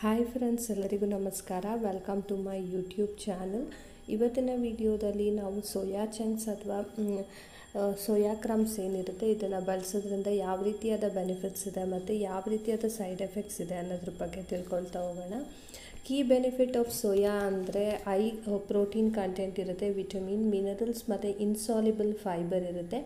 Hi friends, ಎಲ್ಲರಿಗೂ ನಮಸ್ಕಾರ. Welcome to my YouTube channel. ಇವತ್ತಿನ ವಿಡಿಯೋದಲ್ಲಿ ನಾವು ಸೋಯಾ ಚಂಕ್ಸ್ ಅಥವಾ ಸೋಯಾ ಕ್ರಮ್ಸ್ ಏನಿರುತ್ತೆ ಇದನ್ನು ಬಳಸೋದ್ರಿಂದ ಯಾವ ರೀತಿಯಾದ ಬೆನಿಫಿಟ್ಸ್ ಇದೆ ಮತ್ತು ಯಾವ ರೀತಿಯಾದ ಸೈಡ್ ಎಫೆಕ್ಟ್ಸ್ ಇದೆ ಅನ್ನೋದ್ರ ಬಗ್ಗೆ ತಿಳ್ಕೊಳ್ತಾ ಹೋಗೋಣ. ಕೀ ಬೆನಿಫಿಟ್ ಆಫ್ ಸೋಯಾ ಅಂದರೆ ಪ್ರೋಟೀನ್ ಕಂಟೆಂಟ್ ಇರುತ್ತೆ, ವಿಟಮಿನ್, ಮಿನರಲ್ಸ್ ಮತ್ತು ಇನ್ಸಾಲ್ಯುಬಲ್ ಫೈಬರ್ ಇರುತ್ತೆ.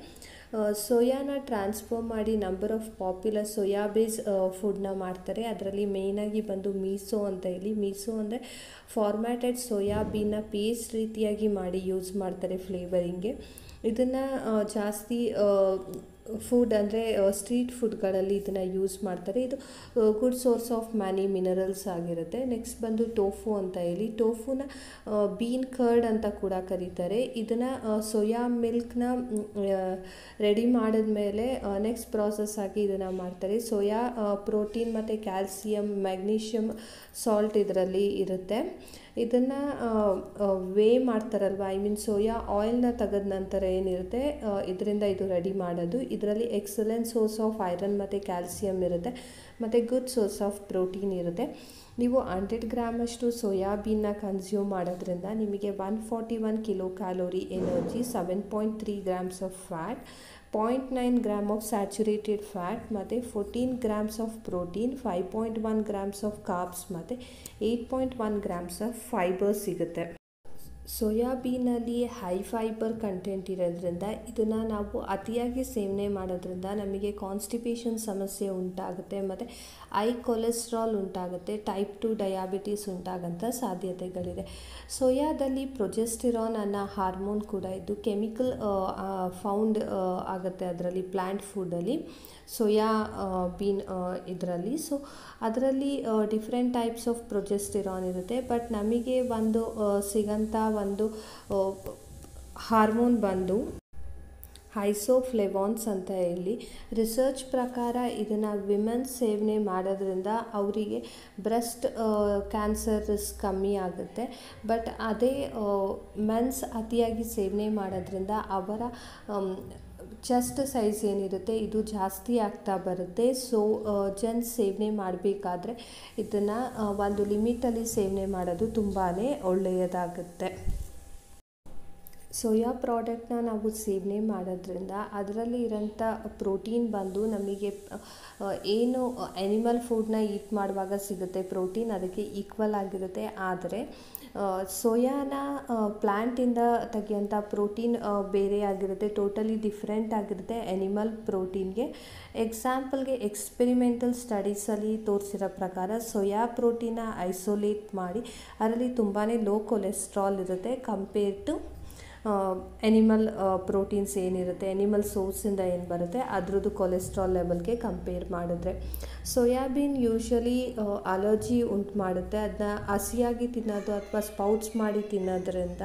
ಸೋಯಾನ ಟ್ರಾನ್ಸ್ಫಾರ್ಮ್ ಮಾಡಿ number of popular soya base ಫುಡ್ನ ಮಾಡ್ತಾರೆ. ಅದರಲ್ಲಿ ಮೇಯ್ನಾಗಿ ಬಂದು ಮೀಸೋ ಅಂತ ಹೇಳಿ, ಮೀಸೋ ಅಂದರೆ ಫಾರ್ಮ್ಯಾಟೆಡ್ ಸೋಯಾಬೀನ್ನ ಪೇಸ್ಟ್ ರೀತಿಯಾಗಿ ಮಾಡಿ ಯೂಸ್ ಮಾಡ್ತಾರೆ ಫ್ಲೇವರಿಂಗ್ಗೆ. ಇದನ್ನು ಜಾಸ್ತಿ ಫುಡ್ ಅಂದರೆ ಸ್ಟ್ರೀಟ್ ಫುಡ್ಗಳಲ್ಲಿ ಇದನ್ನು ಯೂಸ್ ಮಾಡ್ತಾರೆ. ಇದು good source of many minerals ಆಗಿರುತ್ತೆ. ನೆಕ್ಸ್ಟ್ ಬಂದು ಟೋಫು ಅಂತ ಹೇಳಿ, ಟೋಫುನ ಬೀನ್ ಕರ್ಡ್ ಅಂತ ಕೂಡ ಕರೀತಾರೆ. ಇದನ್ನು ಸೋಯಾ ಮಿಲ್ಕ್ನ ರೆಡಿ ಮಾಡಿದ್ಮೇಲೆ ನೆಕ್ಸ್ಟ್ ಪ್ರಾಸೆಸ್ ಆಗಿ ಇದನ್ನು ಮಾಡ್ತಾರೆ. ಸೋಯಾ ಪ್ರೋಟೀನ್ ಮತ್ತು ಕ್ಯಾಲ್ಸಿಯಂ, ಮ್ಯಾಗ್ನೀಷಿಯಮ್, ಸಾಲ್ಟ್ ಇದರಲ್ಲಿ ಇರುತ್ತೆ. ಇದನ್ನು ವೇ ಮಾಡ್ತಾರಲ್ವ, ಸೋಯಾ ಆಯಿಲ್ನ ತೆಗೆದ ನಂತರ ಏನಿರುತ್ತೆ ಇದರಿಂದ ಇದು ರೆಡಿ ಮಾಡೋದು. ಇದರಲ್ಲಿ ಎಕ್ಸಲೆಂಟ್ ಸೋರ್ಸ್ ಆಫ್ ಐರನ್ ಮತ್ತು ಕ್ಯಾಲ್ಸಿಯಂ ಇರುತ್ತೆ ಮತ್ತು ಗುಡ್ ಸೋರ್ಸ್ ಆಫ್ ಪ್ರೋಟೀನ್ ಇರುತ್ತೆ. ನೀವು 100 ಗ್ರಾಮಷ್ಟು ಸೋಯಾಬೀನ್ನ ಕನ್ಸ್ಯೂಮ್ ಮಾಡೋದ್ರಿಂದ ನಿಮಗೆ 141 kilo calorie energy, 7.3 grams of fat, 0.9 gram of saturated fat ಮತ್ತು 14 grams of protein, 5.1 grams of carbs ಮತ್ತು 8.1 ಗ್ರಾಮ್ಸ್ ಆಫ್ ಫೈಬರ್ ಸಿಗುತ್ತೆ. ಸೋಯಾಬೀನಲ್ಲಿ ಹೈ ಫೈಬರ್ ಕಂಟೆಂಟ್ ಇರೋದ್ರಿಂದ ಇದನ್ನು ನಾವು ಅತಿಯಾಗಿ ಸೇವನೆ ಮಾಡೋದ್ರಿಂದ ನಮಗೆ ಕಾನ್ಸ್ಟಿಪೇಷನ್ ಸಮಸ್ಯೆ ಉಂಟಾಗುತ್ತೆ ಮತ್ತು ಹೈ ಕೊಲೆಸ್ಟ್ರಾಲ್ ಉಂಟಾಗುತ್ತೆ, ಟೈಪ್ 2 ಡಯಾಬಿಟೀಸ್ ಉಂಟಾಗಂಥ ಸಾಧ್ಯತೆಗಳಿದೆ. ಸೋಯಾದಲ್ಲಿ ಪ್ರೊಜೆಸ್ಟಿರಾನ್ ಅನ್ನೋ ಹಾರ್ಮೋನ್ ಕೂಡ ಇದ್ದು ಕೆಮಿಕಲ್ ಫೌಂಡ್ ಆಗುತ್ತೆ ಅದರಲ್ಲಿ, ಪ್ಲ್ಯಾಂಟ್ ಫುಡ್ಡಲ್ಲಿ, ಸೋಯಾ ಬೀನ್ ಇದರಲ್ಲಿ. ಸೊ ಅದರಲ್ಲಿ ಡಿಫ್ರೆಂಟ್ ಟೈಪ್ಸ್ ಆಫ್ ಪ್ರೊಜೆಸ್ಟಿರಾನ್ ಇರುತ್ತೆ. ಬಟ್ ನಮಗೆ ಒಂದು ಸಿಗಂಥ ಒಂದು ಹಾರ್ಮೋನ್ ಬಂದು ಐಸೋಫ್ಲೇವಾನ್ಸ್ ಅಂತ ಹೇಳಿ, ರಿಸರ್ಚ್ ಪ್ರಕಾರ ಇದನ್ನು ವಿಮೆನ್ಸ್ ಸೇವನೆ ಮಾಡೋದ್ರಿಂದ ಅವರಿಗೆ ಬ್ರೆಸ್ಟ್ ಕ್ಯಾನ್ಸರ್ ರಿಸ್ಕ್ ಕಮ್ಮಿ ಆಗುತ್ತೆ. ಬಟ್ ಅದೇ ಮೆನ್ಸ್ ಅತಿಯಾಗಿ ಸೇವನೆ ಮಾಡೋದ್ರಿಂದ ಅವರ ಚೆಸ್ಟ್ ಸೈಜ್ ಏನಿರುತ್ತೆ ಇದು ಜಾಸ್ತಿ ಆಗ್ತಾ ಬರುತ್ತೆ. ಸೊ ಜೆಂಟ್ಸ್ ಸೇವನೆ ಮಾಡಬೇಕಾದ್ರೆ ಇದನ್ನು ಒಂದು ಲಿಮಿಟಲ್ಲಿ ಸೇವನೆ ಮಾಡೋದು ತುಂಬಾ ಒಳ್ಳೆಯದಾಗುತ್ತೆ. ಸೋಯಾ ಪ್ರಾಡಕ್ಟ್ನ ನಾವು ಸೇವನೆ ಮಾಡೋದ್ರಿಂದ ಅದರಲ್ಲಿ ಇರೋಂಥ ಪ್ರೋಟೀನ್ ಬಂದು ನಮಗೆ ಏನು ಆ್ಯನಿಮಲ್ ಫುಡ್ನ ಈಟ್ ಮಾಡುವಾಗ ಸಿಗುತ್ತೆ ಪ್ರೋಟೀನ್, ಅದಕ್ಕೆ ಈಕ್ವಲ್ ಆಗಿರುತ್ತೆ. ಆದರೆ ಸೋಯಾನ ಪ್ಲ್ಯಾಂಟಿಂದ ತೆಗಿಯೋಂಥ ಪ್ರೋಟೀನ್ ಬೇರೆ ಆಗಿರುತ್ತೆ, ಟೋಟಲಿ ಡಿಫ್ರೆಂಟ್ ಆಗಿರುತ್ತೆ ಆ್ಯನಿಮಲ್ ಪ್ರೋಟೀನ್ಗೆ. ಎಕ್ಸಾಂಪಲ್ಗೆ ಎಕ್ಸ್ಪೆರಿಮೆಂಟಲ್ ಸ್ಟಡೀಸಲ್ಲಿ ತೋರಿಸಿರೋ ಪ್ರಕಾರ ಸೋಯಾ ಪ್ರೋಟೀನ ಐಸೋಲೇಟ್ ಮಾಡಿ ಅದರಲ್ಲಿ ತುಂಬಾ ಲೋ ಕೊಲೆಸ್ಟ್ರಾಲ್ ಇರುತ್ತೆ ಕಂಪೇರ್ ಟು ಆ್ಯನಿಮಲ್ ಪ್ರೋಟೀನ್ಸ್ ಏನಿರುತ್ತೆ, ಆ್ಯನಿಮಲ್ ಸೋರ್ಸಿಂದ ಏನು ಬರುತ್ತೆ ಅದರದ್ದು ಕೊಲೆಸ್ಟ್ರಾಲ್ ಲೆವೆಲ್ಗೆ ಕಂಪೇರ್ ಮಾಡಿದ್ರೆ. ಸೋಯಾಬೀನ್ ಯೂಶ್ವಲಿ ಅಲರ್ಜಿ ಉಂಟು ಮಾಡುತ್ತೆ. ಅದನ್ನ ಹಸಿಯಾಗಿ ತಿನ್ನೋದು ಅಥವಾ ಸ್ಪೌಟ್ಸ್ ಮಾಡಿ ತಿನ್ನೋದ್ರಿಂದ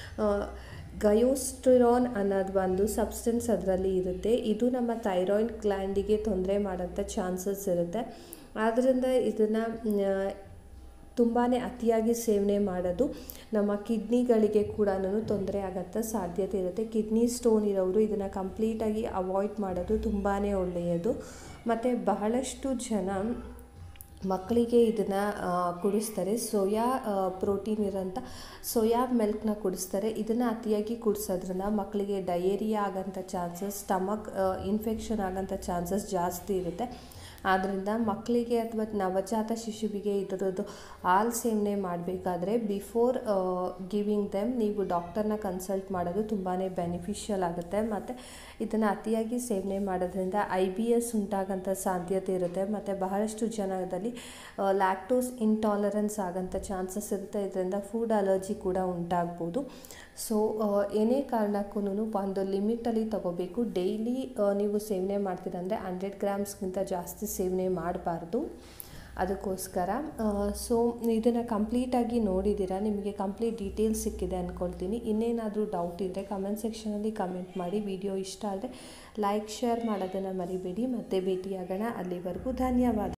ಗಯೋಸ್ಟಿರಾನ್ ಅನ್ನೋದು ಒಂದು ಸಬ್ಸ್ಟೆನ್ಸ್ ಅದರಲ್ಲಿ ಇರುತ್ತೆ. ಇದು ನಮ್ಮ ಥೈರಾಯ್ಡ್ ಗ್ಲ್ಯಾಂಡಿಗೆ ತೊಂದರೆ ಮಾಡೋಂಥ ಚಾನ್ಸಸ್ ಇರುತ್ತೆ. ಆದ್ದರಿಂದ ಇದನ್ನು ತುಂಬಾ ಅತಿಯಾಗಿ ಸೇವನೆ ಮಾಡೋದು ನಮ್ಮ ಕಿಡ್ನಿಗಳಿಗೆ ಕೂಡ ತೊಂದರೆ ಆಗೋಂಥ ಸಾಧ್ಯತೆ ಇರುತ್ತೆ. ಕಿಡ್ನಿ ಸ್ಟೋನ್ ಇರೋರು ಇದನ್ನು ಕಂಪ್ಲೀಟಾಗಿ ಅವಾಯ್ಡ್ ಮಾಡೋದು ತುಂಬಾ ಒಳ್ಳೆಯದು. ಮತ್ತು ಬಹಳಷ್ಟು ಜನ ಮಕ್ಕಳಿಗೆ ಇದನ್ನು ಕುಡಿಸ್ತಾರೆ. ಸೋಯಾ ಪ್ರೋಟೀನ್ ಇರೋಂಥ ಸೋಯಾ ಮಿಲ್ಕ್ನ ಕುಡಿಸ್ತಾರೆ. ಇದನ್ನು ಅತಿಯಾಗಿ ಕುಡಿಸೋದ್ರಿಂದ ಮಕ್ಕಳಿಗೆ ಡಯೇರಿಯಾ ಆಗೋಂಥ ಚಾನ್ಸಸ್, ಸ್ಟಮಕ್ ಇನ್ಫೆಕ್ಷನ್ ಆಗೋಂಥ ಚಾನ್ಸಸ್ ಜಾಸ್ತಿ ಇರುತ್ತೆ. ಆದ್ದರಿಂದ ಮಕ್ಕಳಿಗೆ ಅಥವಾ ನವಜಾತ ಶಿಶುವಿಗೆ ಇದರದ್ದು ಹಾಲು ಸೇವನೆ ಮಾಡಬೇಕಾದ್ರೆ ಬಿಫೋರ್ ಗಿವಿಂಗ್ ದೆಮ್ ನೀವು ಡಾಕ್ಟರ್ನ ಕನ್ಸಲ್ಟ್ ಮಾಡೋದು ತುಂಬಾ ಬೆನಿಫಿಷಿಯಲ್ ಆಗುತ್ತೆ. ಮತ್ತು ಇದನ್ನು ಅತಿಯಾಗಿ ಸೇವನೆ ಮಾಡೋದ್ರಿಂದ IBS ಉಂಟಾಗೋಂಥ ಸಾಧ್ಯತೆ ಇರುತ್ತೆ. ಮತ್ತು ಬಹಳಷ್ಟು ಜನದಲ್ಲಿ ಲ್ಯಾಕ್ಟೋಸ್ ಇಂಟಾಲರೆನ್ಸ್ ಆಗೋಂಥ ಚಾನ್ಸಸ್ ಇರುತ್ತೆ. ಇದರಿಂದ ಫುಡ್ ಅಲರ್ಜಿ ಕೂಡ ಉಂಟಾಗ್ಬೋದು. ಸೊ ಏನೇ ಕಾರಣಕ್ಕೂ ಒಂದು ಲಿಮಿಟಲ್ಲಿ ತಗೋಬೇಕು. ಡೈಲಿ ನೀವು ಸೇವನೆ ಮಾಡ್ತೀರಂದರೆ 100 ಗ್ರಾಮ್ಸ್ಗಿಂತ ಜಾಸ್ತಿ ಸೇವನೆ ಮಾಡಬಾರ್ದು. ಅದಕ್ಕೋಸ್ಕರ ಸೊ ಇದನ್ನು ಕಂಪ್ಲೀಟಾಗಿ ನೋಡಿದ್ದೀರಾ, ನಿಮಗೆ ಕಂಪ್ಲೀಟ್ ಡೀಟೇಲ್ಸ್ ಸಿಕ್ಕಿದೆ ಅಂದ್ಕೊಳ್ತೀನಿ. ಇನ್ನೇನಾದರೂ ಡೌಟ್ ಇದ್ದರೆ ಕಮೆಂಟ್ ಸೆಕ್ಷನಲ್ಲಿ ಕಮೆಂಟ್ ಮಾಡಿ. ವಿಡಿಯೋ ಇಷ್ಟ ಆದರೆ ಲೈಕ್, ಶೇರ್ ಮಾಡೋದನ್ನು ಮರಿಬೇಡಿ. ಮತ್ತೆ ಭೇಟಿಯಾಗೋಣ. ಅಲ್ಲಿವರೆಗೂ ಧನ್ಯವಾದ.